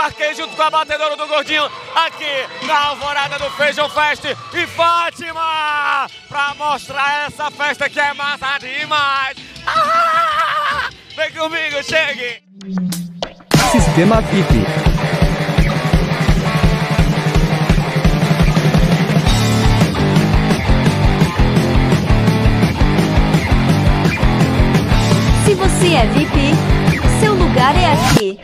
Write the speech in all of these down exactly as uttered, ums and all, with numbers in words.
embarquei junto com a batedora do Gordinho aqui na Alvorada do Feijão Fest e Fátima, pra mostrar essa festa que é massa demais. Ah! Vem comigo, chegue! Sistema V I P. Se você é V I P, seu lugar é aqui.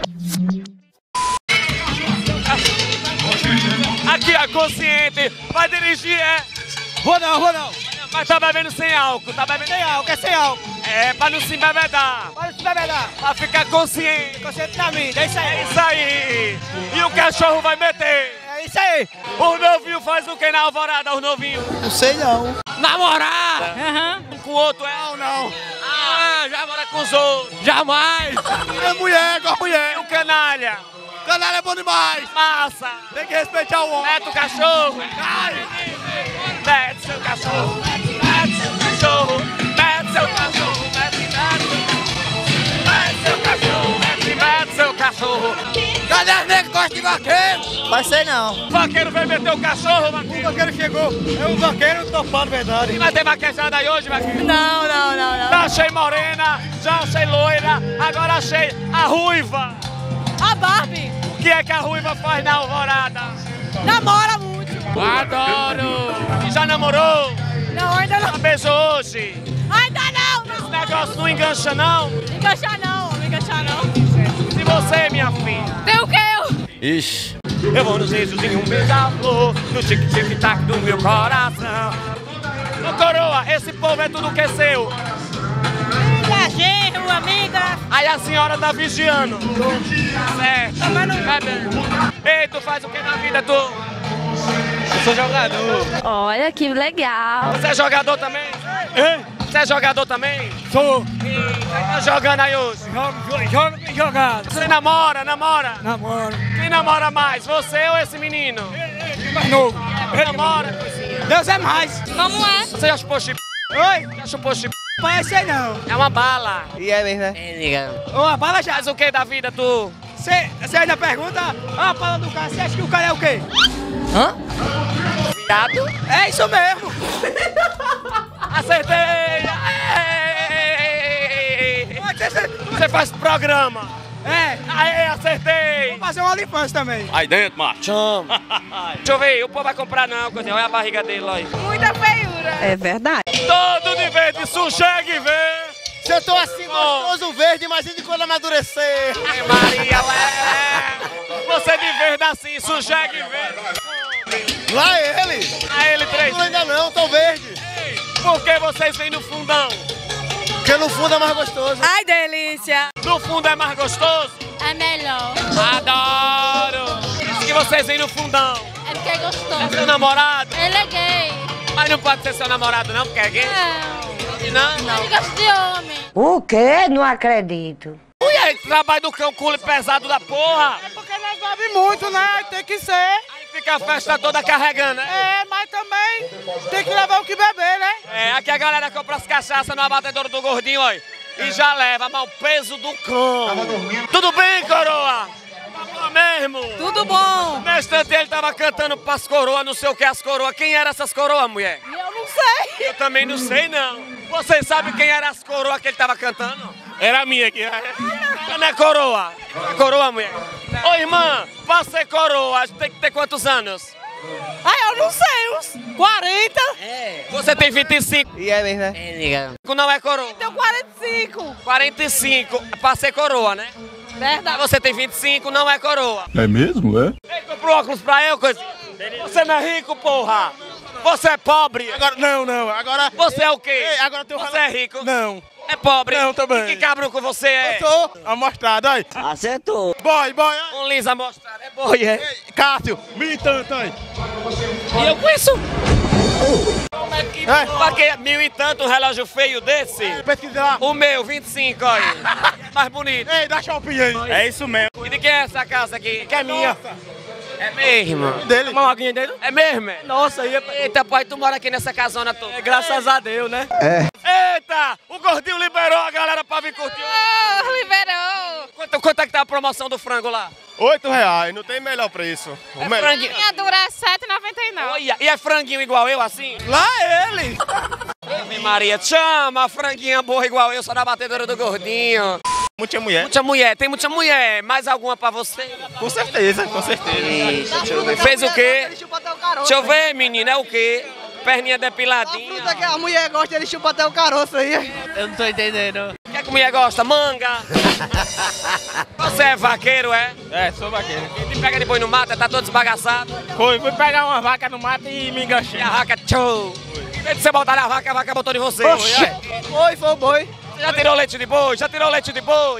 Aqui a Consciente vai dirigir, é? Vou não, vou não. Mas tá bebendo sem álcool, tá bebendo Sem álcool, é sem álcool. É, pra não se embebedar. Para se bebedar. Pra ficar consciente. Consciente na vida, é isso aí. É isso aí. E o cachorro vai meter. É isso aí. Os novinhos faz o que na Alvorada, os novinhos? Não sei não. Namorar! Aham. Um com o outro, é? Não, não. Ah, já mora com os outros. Jamais. É mulher, com a E mulher. o canalha? Canalha é bom demais. Massa. Tem que respeitar o homem. Mete o cachorro. Ai. Mete seu cachorro. Mete seu cachorro. Mete seu cachorro. Mete, mete seu cachorro. Mete, mete seu cachorro. Cadê as negras que gostam de vaqueiro? Vai ser não. O vaqueiro vai meter o cachorro, O vaqueiro. vaqueiro chegou. É um vaqueiro topado, verdade. E vai ter vaquejada aí hoje, vaqueiro? Não, não, não, não. Já achei morena, já achei loira, agora achei a ruiva. A Barbie O que é que a ruiva faz na Alvorada? namora muito. Adoro! E já namorou? Não, ainda Já não. beijou hoje? Ainda não. Esse Não negócio não engancha, não? enganchar não, não enganchar não. E você, minha filha? Tem o quê? Ixi. Eu vou nos beijos em um beija-flor, no tic-tic-tac do meu coração. Ô coroa, esse povo é tudo que é seu. Filha, genro, amiga. Aí a senhora tá vigiando. Certo. Tá bem. Ei, tu faz o que na vida, tu? Eu sou jogador. Olha que legal. Você é jogador também? Ei, Você é jogador também? sou. E quem tá jogando aí hoje? Joga, joga bem jogado. Você namora, namora? Namoro. Quem namora mais, você ou esse menino? Mais novo. Quem namora, coisinha? Deus é mais. Como é? Você já chupou chip? Oi? Já chupou chip? Parece aí não. É uma bala. E é mesmo, né? É, nega. Uma bala já. Faz o que da vida, tu? Você ainda pergunta, ah, a bala do cara, você acha que o cara é o quê? Hã? Viado? É isso mesmo. Acertei! Ei! Você faz programa? É, Aê, acertei! vou fazer uma OnlyFans também. Aí dentro, machão. Deixa eu ver, o povo vai comprar não, coisinha. Olha a barriga dele aí. Muita feiura. É verdade. Todo de verde, sossega e vê. Se eu tô assim gostoso verde, imagine quando amadurecer. Ai, Maria, é. Você de verde assim, sossega e vê. Lá ele. A ele três. Não ainda não, tô verde. Por que vocês vêm no fundão? Porque no fundo é mais gostoso. Ai, delícia. No fundo é mais gostoso? É melhor. Adoro! Isso que vocês vêm no fundão. É porque é É gostoso. seu namorado? Ele é gay. Mas não pode ser seu namorado não, porque é gay? Não. Não? Não. Ele gosta de homem. O quê? Não acredito. E aí, trabalho do cão culo pesado da porra. É porque nós bebemos muito, né? Tem que ser. Aí fica a festa toda carregando, né? É, mas também tem que levar o que beber, né? É, aqui a galera compra as cachaças no abatedouro do Gordinho, ó. E já leva, mas o peso do cão. Tudo bem, coroa? Tá bom mesmo? Tudo bom. No instante ele tava cantando pras coroas, não sei o que as coroas. Quem eram essas coroas, mulher? Eu não sei. Eu também não sei, não. Vocês sabem quem eram as coroas que ele tava cantando? Era a minha aqui. Não é coroa? É coroa, mulher? Ô, irmã, pra ser coroa, tem que ter quantos anos? Ai, eu não sei. Uns quarenta. Você tem vinte e cinco. E é mesmo, né? É, nega. Não é coroa. Tenho quarenta e cinco. quarenta e cinco, é pra ser coroa, né? Verdade. Você tem vinte e cinco, não é coroa. É mesmo, é? Ei, comprou óculos pra eu, coisa. Você não é rico, porra. Você é pobre. Agora, não, não. Agora. Você é o quê? Ei, agora tem um Você é rico. Não. É pobre. Não, também. E que cabruco você é? Eu sou amostrado, aí. Acertou. Boy, boy. Um lisa mostrado. É boi, é? Ei, Cássio, mil e tanto, aí. E eu conheço. Como é que É. pra que mil e tanto um relógio feio desse? Pesquisar. O meu, vinte e cinco, olha. Mais bonito. Ei, dá shopping aí. É isso mesmo. E de quem é essa casa aqui? Que é minha. É mesmo? Dele. Uma alguinha dele? É mesmo, é? Nossa, aí é... Eita, pai, tu mora aqui nessa casona toda. É, graças a Deus, né? É. Eita, o Gordinho liberou a galera pra vir curtir. Oh, liberou. Quanto, quanto é que tá a promoção do frango lá? Oito reais, não tem melhor preço. O É melhor. franguinho. Minha dura é sete e noventa e nove. Olha, e é franguinho igual eu, assim? Lá ele! Ave Maria, chama franguinha boa igual eu, só na batedora do gordinho. Muita mulher. Muita mulher, tem muita mulher. Mais alguma pra você? Com certeza, com certeza. Eita, deixa eu ver. Fez o quê? Deixa eu ver, menina, é o quê? Perninha depiladinha. A fruta que a mulher gosta, ele chupa até o caroço aí. Eu não tô entendendo. O que é que a mulher gosta? Manga. Você é vaqueiro, é? É, sou vaqueiro. E te pega depois no mato, tá todo desbagaçado. Foi, fui pegar uma vaca no mato e me E enganchei. a vaca, tchau. Em vez de você botar na vaca, a vaca botou em você. Oxi. Foi, Foi, foi o boi. Você já tirou leite de boi? Já tirou leite de boi?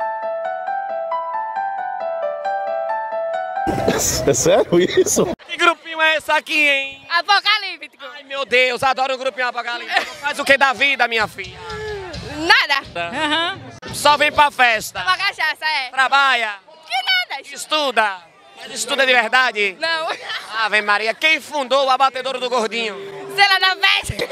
É sério isso? Que grupinho é esse aqui, hein? Apocalíptico. Ai, meu Deus, adoro o grupinho apocalíptico. Faz o que da vida, minha filha? Nada. Aham. Só vem pra festa. Uma cachaça, é. Trabalha, Que nada. estuda. Mas estuda de verdade? Não. Ave Maria, quem fundou o abatedouro do gordinho? Sei lá da vez.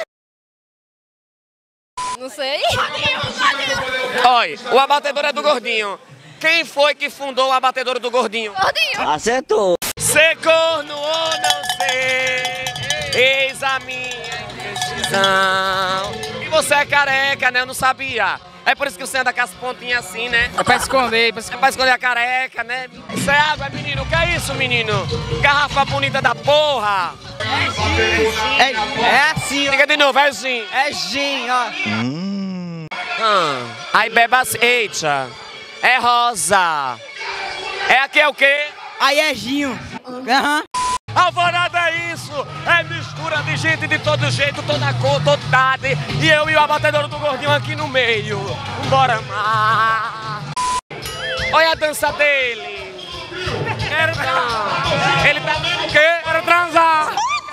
Não sei. Olha, o abatedouro é do gordinho. Quem foi que fundou o abatedouro do gordinho? Gordinho. Acertou. Ser corno ou não ser, eis a minha indecisão. E você é careca, né? Eu não sabia. É por isso que você anda com as pontinhas assim, né? É pra esconder, pra É pra esconder a careca, né? Isso é água, menino. O que é isso, menino? Garrafa bonita da porra. É, é assim, ó. Diga de novo, é gin. É gin, ó. Ah, aí beba assim. Eita. É rosa. É aqui é o quê? Aí é ginho. Aham. Alvorada é isso, é mistura de gente de todo jeito, toda cor, toda idade. E eu e o abatedouro do gordinho aqui no meio. Bora lá. Olha a dança dele. Quero transar. Ele tá dando o quê? Quero transar.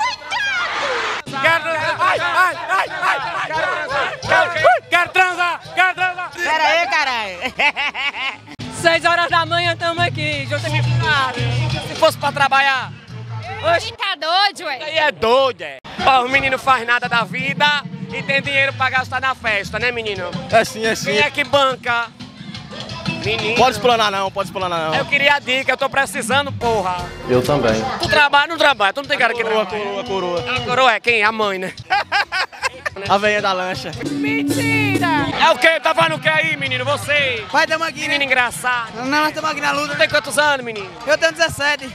Quero transar. Ai, ai, ai, ai. Quero transar. Quero o quê? Quero transar. Quero transar. Pera aí, caralho. Seis horas da manhã estamos aqui. Já tem Se fosse pra trabalhar. Oxe, tá doido, ué? Aí é doido, é. Ó, o menino faz nada da vida e tem dinheiro pra gastar na festa, né, menino? É sim, é sim. Quem é que banca? Menino. Pode explanar não, pode explanar não. Eu queria a dica, eu tô precisando, porra. Eu também. Tu trabalha, não trabalha? Tu não tem cara que Coroa, trabalha. coroa, coroa. A coroa é quem? A mãe, né? A velha da lancha. Mentira! É o quê? Tá falando o que aí, menino? Você? Vai, tamo aqui, Menino né? engraçado. Não, nós estamos aqui na luta. Tu tem quantos anos, menino? Eu tenho dezessete.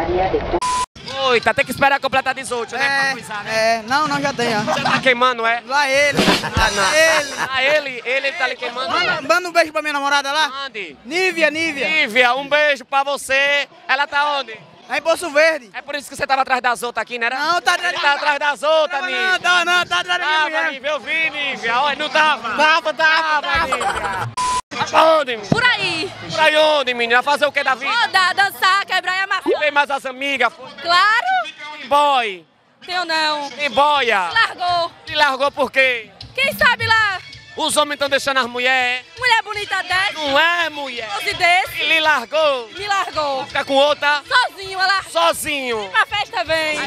Oi, tá tem que esperar completar dezoito, né? Pra É, coisar, né? é. Não, não, já tenho, ó. Você tá queimando, é? Lá ele. Ah, não. Ele. Ah, ele, ele tá lhe queimando? Manda, manda um beijo pra minha namorada lá. Mande. Nívia, Nívia. Lívia, um beijo pra você. Ela tá onde? Aí em Poço Verde. É por isso que você tava atrás das outras aqui, né? era? Não, tá atrás Ele tá atrás das outras, Não, Nívia. não, tá, não, tá atrás da minha Tava, mulher. Nívia, eu vi, Nívia. Olha, não tava. Tava, tava, Tava, Nívia. Vai pra onde, menina? Por aí. Pra onde, menina? Fazer o que da vida? Rodar, dançar, quebrar e amassar. Vem mais as amigas. Claro. Tem boy. Tenho não. Tem boia. Largou. E largou por quê? Quem sabe lá? Os homens estão deixando as mulheres. Mulher bonita dessa. Não é, mulher. Doze desse. Ele largou. Me largou. Fica com outra. Sozinho, ela. Sozinho. Pra festa vem.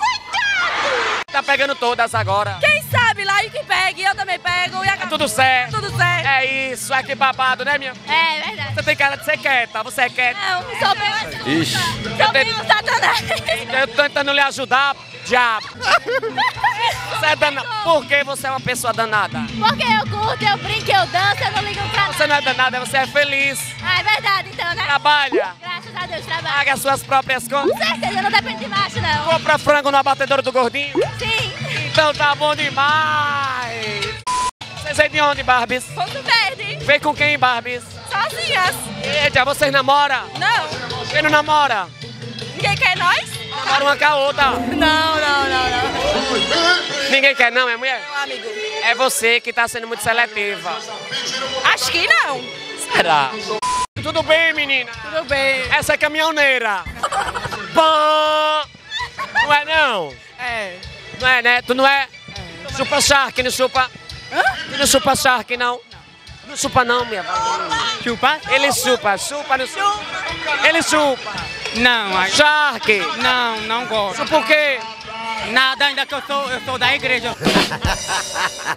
Tá pegando todas agora. Quem sabe lá e que pegue, eu também pego. E Tá tudo certo. Tudo certo. É isso, é que babado, né, minha? É verdade. Você tem cara de ser quieta, você é quieta. Não, sou bem. Ixi. Sou bem um satanás. Eu tô tentando lhe ajudar, diabo. Você é danada. Por que você é uma pessoa danada? Porque eu curto, eu brinco, eu danço, eu não ligo pra Você não é danada, você é feliz. Ah, é verdade, então, né? Trabalha, Graças a Deus, trabalho. paga as suas próprias contas. Com certeza, não depende de macho, não. Compra frango no abatedouro do gordinho. Sim. Então tá bom demais. Vocês vêm de onde, Barbies? Ponto Verde. Vem com quem, Barbies? Sozinhas. Eita, vocês namoram? Não. Quem não namora? Ninguém quer nós? Namora uma com a outra. Não, não, não, não. Ninguém quer não, é mulher? Meu amigo. É você que tá sendo muito seletiva. Acho que não. Será? Tudo bem, menina? Tudo bem. Essa é caminhoneira. Pã! Não é não? É. Não é, né? Tu não é? Chupa Shark, não chupa? Tu não chupa Shark, não? Não chupa não, minha valinha. Chupa? Ele chupa, chupa, não chupa. Ele chupa. Não, aí- Shark. não, não gosto. Chupa o quê? Nada, ainda que eu sou, eu sou da igreja.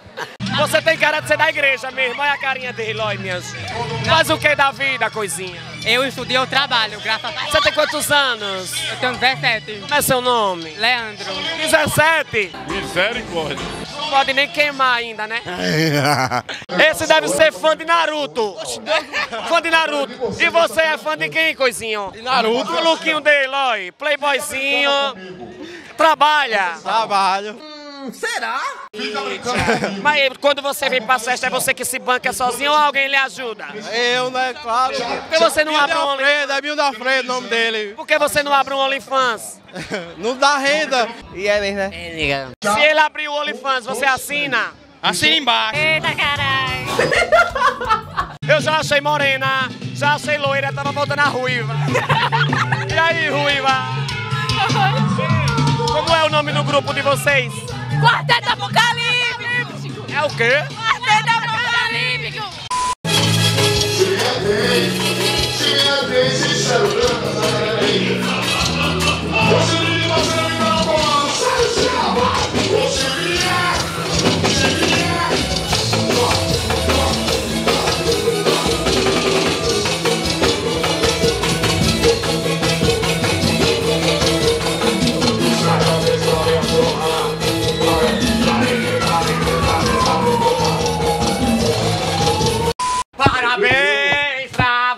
Você tem cara de ser da igreja mesmo. Olha a carinha dele, olha, minha gente. Faz o que da vida, coisinha? Eu estudo e eu trabalho, graças a Deus. Você tem quantos anos? Eu tenho dezessete. Como é seu nome? Leandro. dezessete. Misericórdia. Não pode nem queimar ainda, né? Esse deve ser fã de Naruto. Fã de Naruto. E você é fã de quem, coisinho? De Naruto. O lookinho dele, ó. Playboyzinho. Trabalha. Trabalho. Mas quando você vem pra festa, é você que se banca sozinho ou alguém lhe ajuda? Eu, né? Claro. Por que você não abre um Milda OnlyFans? Alfredo, é Milda Alfredo o nome dele. Por que você não abre um OnlyFans? Não dá renda. E é mesmo, né? Se ele abrir o OnlyFans, você assina? Assina embaixo. Eita, caralho. Eu já achei morena, já achei loira, tava voltando a ruiva. E aí, ruiva? Como é o nome do grupo de vocês? Quarteto Apocalíptico. É o quê? Quarteto Apocalíptico. Parabéns pra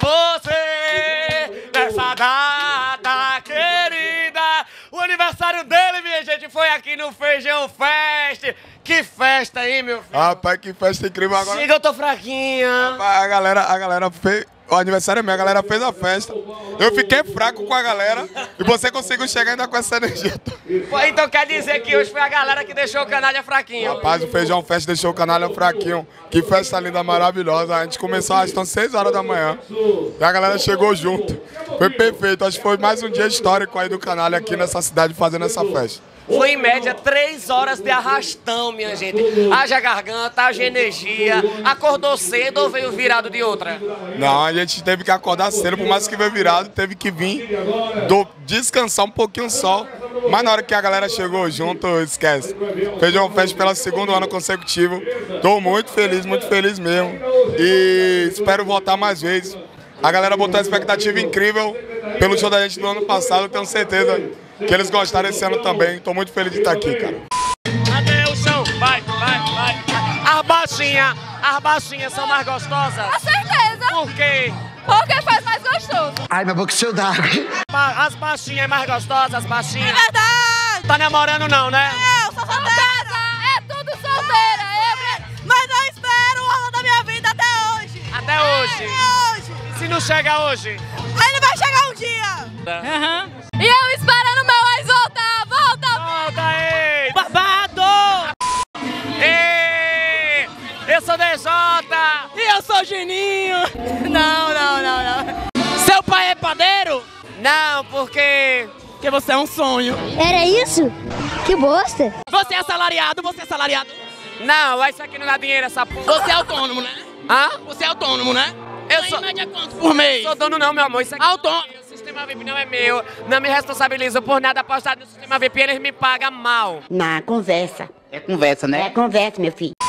você nessa data querida. O aniversário dele, minha gente, foi aqui no Feijão Fest. Que festa, hein, meu filho? Rapaz, que festa incrível agora. Siga, eu tô fraquinha. A galera, a galera fez. O aniversário é meu, a galera fez a festa. Eu fiquei fraco com a galera e você conseguiu chegar ainda com essa energia. Pô, então quer dizer que hoje foi a galera que deixou o canalha fraquinho. Rapaz, o Feijão Fest deixou o canal fraquinho. Que festa linda, maravilhosa. A gente começou às seis horas da manhã. E a galera chegou junto. Foi perfeito. Acho que foi mais um dia histórico aí do canal aqui nessa cidade fazendo essa festa. Foi em média três horas de arrastão, minha gente. Haja garganta, haja energia. Acordou cedo ou veio virado de outra? Não, a gente teve que acordar cedo, por mais que veio virado, teve que vir do, descansar um pouquinho só. Mas na hora que a galera chegou junto, esquece. Feijão Fest pelo segundo ano consecutivo. Tô muito feliz, muito feliz mesmo. E espero voltar mais vezes. A galera botou uma expectativa incrível pelo show da gente do ano passado, tenho certeza que eles gostaram esse ano também. Tô muito feliz de estar aqui, cara. Cadê o chão? Vai, vai, vai. As baixinhas, as baixinhas são mais gostosas? Com certeza, Por quê? porque faz mais gostoso. Ai, minha boca cheia d'água. Ba- As baixinhas é mais gostosas, as baixinhas. É verdade! Tá namorando não, né? Eu sou solteira! É tudo solteira! Eu... Mas não espero o amor da minha vida até hoje! Até hoje. Até hoje! E se não chega hoje? Ele vai chegar um dia! Aham. E eu esperando meu ex voltar! Volta! Volta aí! Babado. Ei! Eu sou D J! E eu sou Geninho. Não, não, não, não! Seu pai é padeiro? Não, porque... Porque você é um sonho. Era isso? Que bosta! Você é assalariado, você é assalariado. Não, isso aqui não dá dinheiro, essa porra. Você é autônomo, né? Hã? Você é autônomo, né? Eu Ganha sou- em média quanto por mês? Sou dono não, meu amor. Isso aqui Autônomo. o sistema V I P não é meu. Não me responsabilizo por nada apostado no sistema V I P. Eles me pagam mal. Na conversa. É conversa, né? É conversa, meu filho.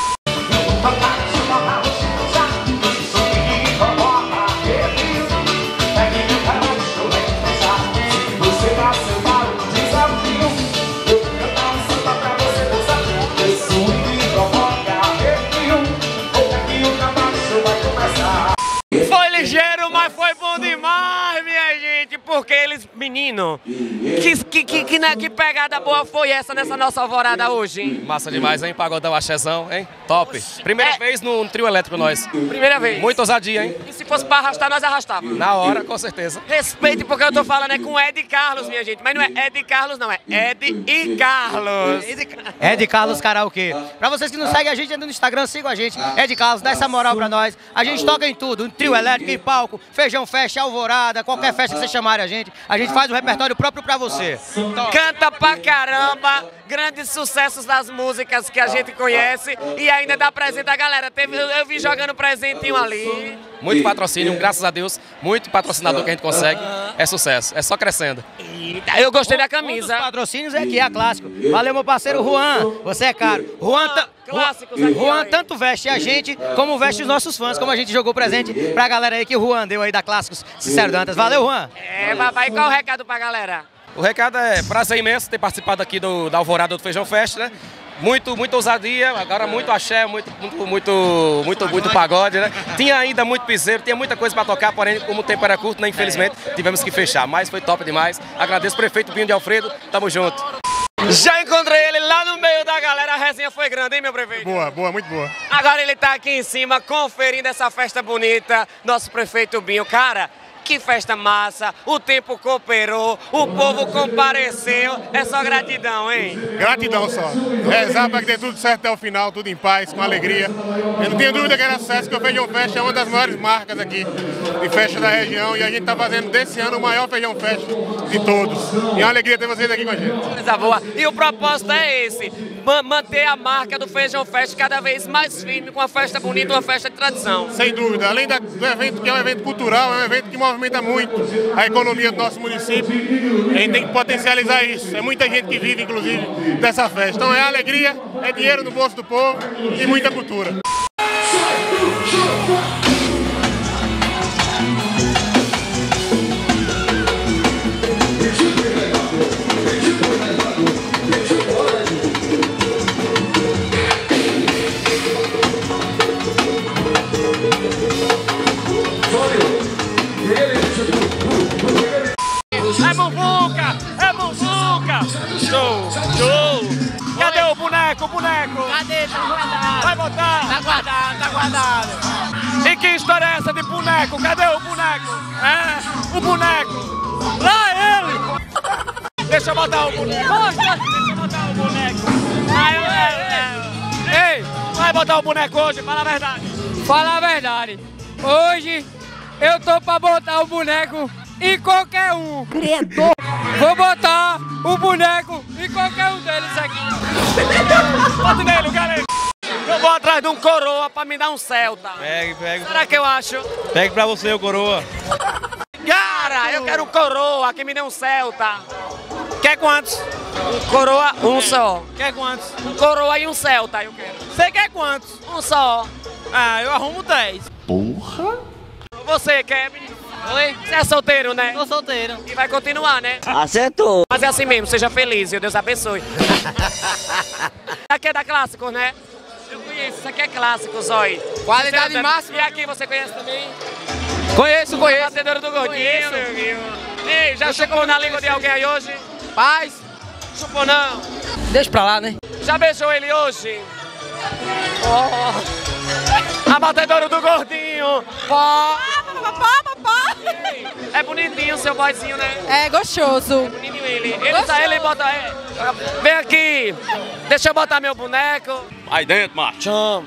Foi ligeiro, mas foi bom demais, minha gente. Porque eles, menino, que, que, que, que, né, que pegada boa foi essa nessa nossa alvorada hoje, hein? Massa demais, hein? Pagodão, axezão, hein? Top. Primeira É. vez no trio elétrico nós. Primeira vez. Muito ousadia, hein? E se fosse pra arrastar, nós arrastávamos. Na hora, com certeza. Respeite, porque eu tô falando é com Ed Carlos, minha gente. Mas não é Ed Carlos, não. É Ed e Carlos. Ed Carlos Karaokê. Pra vocês que não seguem a gente no Instagram, sigam a gente. Ed Carlos, dá essa moral pra nós. A gente toca em tudo, em trio elétrico, em palco, feijão festa, alvorada, qualquer festa que vocês chamarem a gente. A gente faz um repertório próprio pra você. Canta pra caramba, grandes sucessos das músicas que a gente conhece e ainda dá presente à galera. Teve, eu vi jogando presentinho ali. Muito patrocínio, graças a Deus. Muito patrocinador que a gente consegue. É sucesso. É só crescendo. Eu gostei da Um dos camisa. patrocínios é aqui, é a clássico. Valeu, meu parceiro Juan. Você é caro. Juan, tá... clássicos aqui. Juan tanto veste a gente, como veste os nossos fãs, como a gente jogou presente pra galera aí que o Juan deu aí da Clássicos Sincero Dantas. Valeu, Juan! É, papai, qual o recado pra galera? O recado é prazer imenso ter participado aqui do, da Alvorada do Feijão Fest, né? Muito, muita ousadia, agora muito axé, muito, muito, muito, muito, muito pagode, né? Tinha ainda muito piseiro, tinha muita coisa para tocar, porém, como o tempo era curto, né? Infelizmente, tivemos que fechar. Mas foi top demais. Agradeço o prefeito Binho de Alfredo, tamo junto. Já encontrei ele lá no meio da galera, a resenha foi grande, hein, meu prefeito? Boa, boa, muito boa. Agora ele tá aqui em cima, conferindo essa festa bonita, nosso prefeito Binho. Cara, que festa massa, o tempo cooperou, o povo compareceu, é só gratidão, hein? Gratidão só. Rezar para que dê tudo certo até o final, tudo em paz, com alegria. Eu não tenho dúvida que era sucesso, que o Feijão Fest é uma das maiores marcas aqui de festa da região e a gente tá fazendo desse ano o maior Feijão Fest de todos. E é uma alegria ter vocês aqui com a gente. Coisa boa. E o propósito é esse, manter a marca do Feijão Fest cada vez mais firme, com uma festa bonita, uma festa de tradição. Sem dúvida. Além do evento que é um evento cultural, é um evento que movimenta muito a economia do nosso município. A gente tem que potencializar isso. É muita gente que vive, inclusive, dessa festa. Então é alegria, é dinheiro no bolso do povo e muita cultura. É Muvuca! É Muvuca! Show! Show! Cadê o boneco? O boneco? Cadê? Tá guardado. Vai botar? Tá guardado, tá guardado. E que história é essa de boneco? Cadê o boneco? É, o boneco! Lá ele! Deixa eu botar o boneco! Deixa eu botar o boneco! Ai, eu, eu, eu. Ei, vai botar o boneco hoje? Fala a verdade! Fala a verdade. Hoje eu tô pra botar o boneco em qualquer um. Credo! Vou botar o boneco em qualquer um deles aqui. Bota nele, galera! Eu vou atrás de um coroa pra me dar um Celta. Pegue, pegue. Será que eu acho? Pegue pra você, o coroa. Cara, eu quero um coroa que me dê um Celta. Quer quantos? Um coroa, um só. Quer quantos? Um coroa e um Celta, eu quero. Você quer quantos? Um só. Ah, eu arrumo dez. Você quer, menino? Oi? Você é solteiro, né? Tô solteiro. E vai continuar, né? Acertou. Mas é assim mesmo, seja feliz e Deus abençoe. Aqui é da Clássicos, né? Eu conheço, isso aqui é Clássicos, olha. Qualidade Você- máxima. E aqui você conhece também? Conheço, conheço. Batedora do Gordinho, Conheço. meu amigo. Ei, já chupou na língua de alguém aí hoje? Paz. Chupou não? Deixa pra lá, né? Já beijou ele hoje? Oh. A batedora do Gordinho. Pó. É bonitinho o seu boyzinho, né? É gostoso. Bonitinho ele. Ele, tá, ele bota... É. Vem aqui. Deixa eu botar meu boneco. Aí dentro, macho.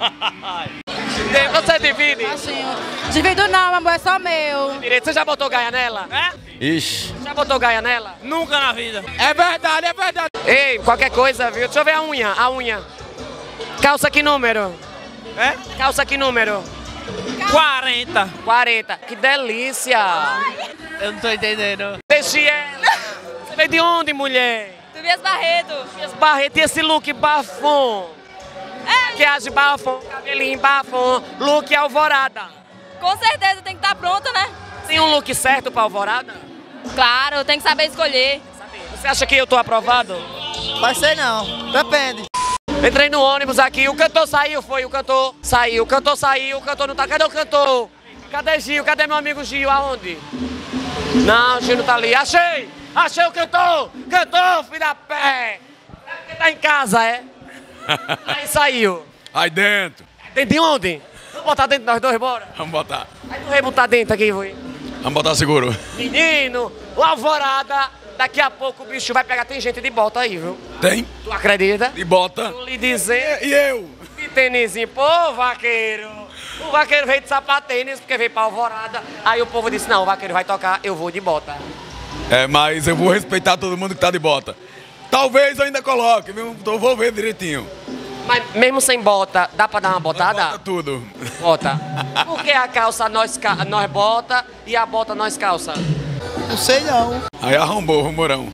Você divide? Divido não, amor, é só meu. Direito. Você já botou gaia nela? É? Ixi. Já botou gaia nela? Nunca na vida. É verdade, é verdade. Ei, qualquer coisa, viu? Deixa eu ver a unha, a unha. Calça que número? É? Calça que número? quarenta. quarenta. Que delícia! Eu não tô entendendo. Deixe ela. Você veio de onde, mulher? Tobias Barreto. Esse Barreto e esse look bafom. Maquiagem bafom, cabelinho bafom, look alvorada. Com certeza tem que estar pronta, né? Tem um look certo pra alvorada? Claro, tem que saber escolher. Você acha que eu tô aprovado? Vai ser não. Depende. Entrei no ônibus aqui, o cantor saiu, foi o cantor. Saiu, o cantor saiu, o cantor não tá. Cadê o cantor? Cadê Gil? Cadê meu amigo Gil? Aonde? Não, o Gil não tá ali. Achei! Achei o cantor! Cantor, filho da pé! É porque tá em casa, é? Aí saiu. Aí dentro. Dentro de onde? Vamos botar dentro nós dois, bora? Vamos botar. Aí tu vai botar dentro aqui, foi. Vamos botar seguro. Menino, o alvorada, daqui a pouco o bicho vai pegar, tem gente de bota aí, viu? Tem. Tu acredita? E bota. Tu lhe dizer... E eu? E tênisinho, pô, vaqueiro. O vaqueiro veio de sapatênis, porque veio pra alvorada. Aí o povo disse, não, o vaqueiro vai tocar, eu vou de bota. É, mas eu vou respeitar todo mundo que tá de bota. Talvez eu ainda coloque, viu? Eu vou ver direitinho. Mas mesmo sem bota, dá pra dar uma botada? Bota tudo. Bota. Por que a calça nós, ca... nós bota e a bota nós calça? Não sei não. Aí arrombou o rumorão.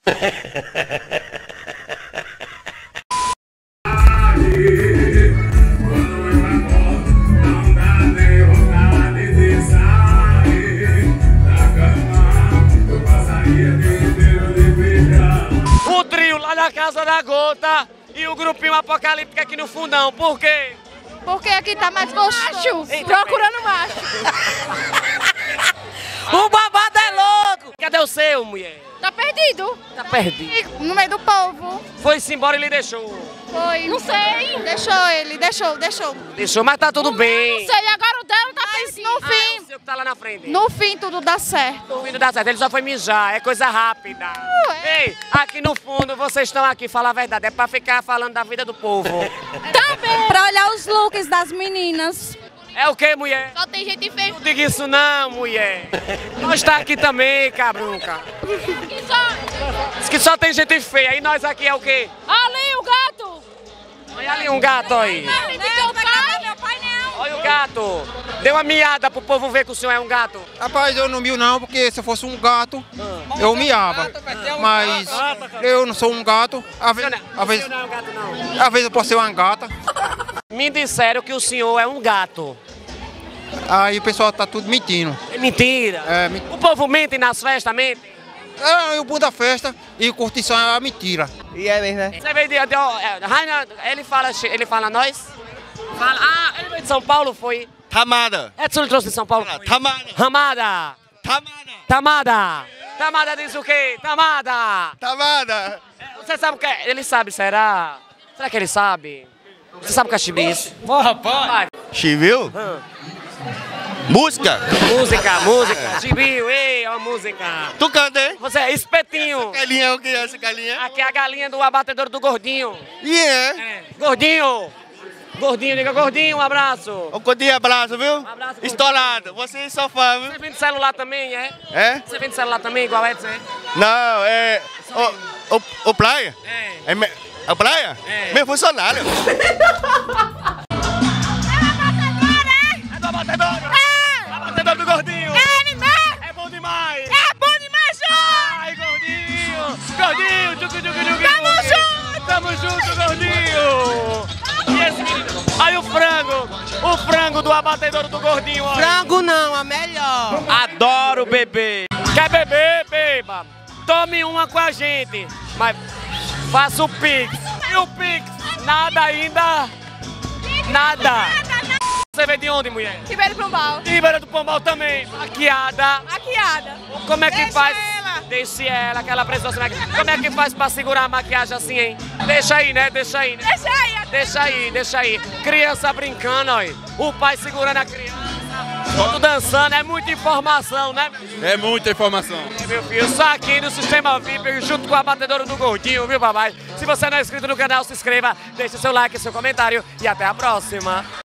Rosa da Gota e o grupinho apocalíptico aqui no fundão. Por quê? Porque aqui tá mais gostoso. Procurando macho. O babado é louco! Cadê o seu, mulher? Tá perdido. Tá perdido. No meio do povo. Foi-se embora e lhe deixou. Foi. Não sei. Deixou ele, deixou, deixou. Deixou, mas tá tudo bem. Não sei, agora o dela tá perdido. No Ah, fim. é o seu que tá lá na frente. No fim tudo dá certo. No fim não dá certo, ele só foi mijar, é coisa rápida. é. Ei, aqui no fundo, vocês estão aqui, fala a verdade, é pra ficar falando da vida do povo. Também. Pra olhar os looks das meninas. É o que, mulher? Só tem gente feia. Não diga isso não, mulher. Nós tá aqui também, cabrunca. Diz que só tem gente feia, e nós aqui é o quê? Ali o gato. Olha ali um gato aí. Não, não, pai. Meu pai não. Olha o gato. Dê uma miada pro povo ver que o senhor é um gato. Rapaz, eu não mio não, porque se eu fosse um gato, eu miava. Mas eu não sou um gato. Às vezes, às vezes, não é um gato, não. às vezes eu posso ser uma gata. Me disseram que o senhor é um gato. Aí o pessoal tá tudo mentindo. É mentira. É, me- O povo mente nas festas, mente. É, eu da festa e curtição é a mentira. E é mesmo, né? Você veio de... de é, Rainer, ele fala, ele fala nós? Fala, ah, ele veio de São Paulo, foi? Tamada. Edson trouxe de São Paulo? Tamada. Ramada. Tamada. Tamada. Tamada diz o quê? Tamada. Tamada. Você sabe o que é? Ele sabe, será? Será que ele sabe? Você sabe o que é chibice? Pô, rapaz. Chivil? Música. Música, música. Chibiu, ei, ó, música. Tu canta, hein? Você é espetinho. Essa galinha é o que é essa galinha? Aqui é a galinha do abatedouro do Gordinho. E é? É. Gordinho. Gordinho, diga Gordinho, um abraço. O Gordinho, abraço, viu? Um abraço, Gordinho. Estourado. Você só faz, viu? Você vende celular também, é? É? Você vende celular também, igual Edson, é? Não, é... O, o, o Praia? É. É me, a Praia? É. Meu funcionário. É do abatedouro? É! Abatedouro do Gordinho. É ele mesmo. É bom demais. É bom demais, João. Ai, Gordinho. Gordinho, tchucu, tchucu, tchucu. Tamo junto. Tamo junto, Gordinho. E esse menino? Aí o frango. O frango do abatedouro do Gordinho, olha. Frango não, a melhor. Adoro beber. Quer beber? Beba. Tome uma com a gente. Mas faça o Pix. E o Pix? Nada ainda. Nada. Você veio de onde, mulher? Ribeiro Pombal. De Ribeira do Pombal também. Maquiada. Maquiada. Como é que Deixa faz? ela. Deixe ela, aquela preciosa maquiagem. Como é que faz pra segurar a maquiagem assim, hein? Deixa aí, né? Deixa aí, né? Deixa aí. Deixa aí, deixa aí. Criança brincando, ó. O pai segurando a criança. Todo dançando, é muita informação, né? É muita informação. É, meu filho, só aqui no Sistema V I P, junto com a Abatedouro do Gordinho, viu, papai? Se você não é inscrito no canal, se inscreva, deixe seu like, seu comentário e até a próxima.